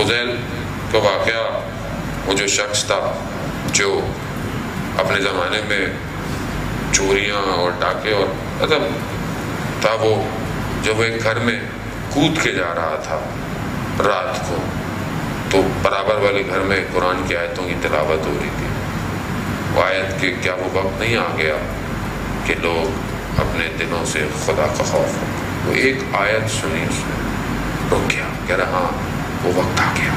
فضیل کا واقعہ، وہ جو شخص تھا جو اپنے زمانے میں چوریاں اور ڈاکے اور مطلب تھا، وہ جب وہ ایک گھر میں کود کے جا رہا تھا رات کو، تو برابر والے گھر میں قرآن کی آیتوں کی تلاوت ہو رہی تھی. وہ آیت کہ کیا وہ وقت نہیں آ گیا کہ لوگ اپنے دلوں سے خدا کا خوف ہو. وہ ایک آیت سنی، اس نے رک گیا، کہہ رہا ہاں وہ وقت آ گیا.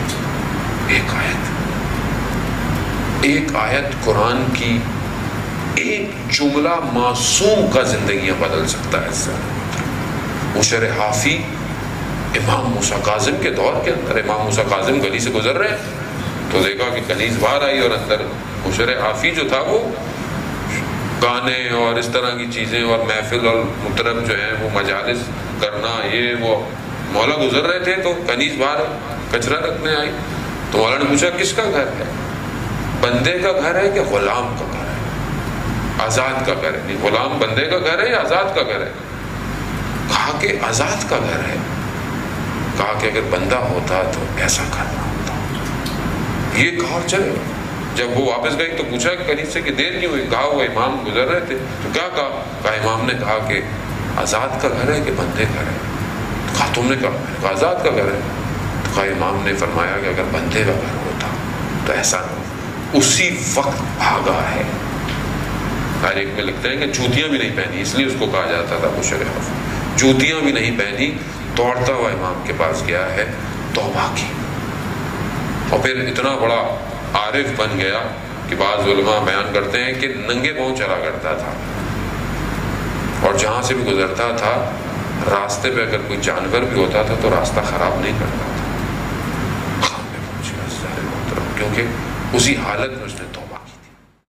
ایک آیت قرآن کی، ایک جملہ معصوم کا زندگیاں بدل سکتا ہے. اس سے مشر حافی امام موسیٰ کاظم کے دور کے اندر، امام موسیٰ کاظم گلی سے گزر رہے ہیں تو دیکھا کہ کنیز باہر آئی اور اندر مشر حافی جو تھا وہ گانے اور اس طرح کی چیزیں اور محفل اور مطرب جو ہیں وہ مجالس کرنا، یہ وہ مولا گزر رہے تھے تو کنیز باہر کچرا رکھنے آئی. تو مولا نے پوچھا کس کا گھر ہے؟ بندے کا گھر ہے کہ غلام کا گھر ہے؟ آزاد کا گھر ہے. نہیں، غلام بندے کا گھر ہے یا آزاد کا گھر ہے؟ کہا کہ آزاد کا گھر ہے. کہا کہ اگر بندہ ہوتا تو ایسا کرنا ہوتا. یہ کہا چلے. جب وہ واپس گئی تو پوچھا کہ کنیز سے کہ دیر کیوں ہوئی؟ کہا وہ امام گزر رہے تھے. تو کیا کہا؟ کہا امام نے کہا کہ آزاد کا گھر ہے کہ بندے کا ہے؟ تو کہا تم نے کہا؟ میں نے کہا آزاد کا گھر ہے. تو کہا امام نے فرمایا کہ اگر بندے کا گھر ہوتا تو ایسا نہ. اسی وقت بھاگا ہے. تاریخ میں لکھتے ہیں کہ جوتیاں بھی نہیں پہنی، اس لیے اس کو کہا جاتا تھا مشر حافی. جوتیاں بھی نہیں پہنی، دوڑتا ہوا امام کے پاس گیا ہے، توبہ کی. اور پھر اتنا بڑا عارف بن گیا کہ بعض علماء بیان کرتے ہیں کہ ننگے پاؤں چلا کرتا تھا، اور جہاں سے بھی گزرتا تھا راستے پہ اگر کوئی جانور بھی ہوتا تھا تو راستہ خراب نہیں کرتا تھا. کیونکہ اسی حالت میں اس نے توبہ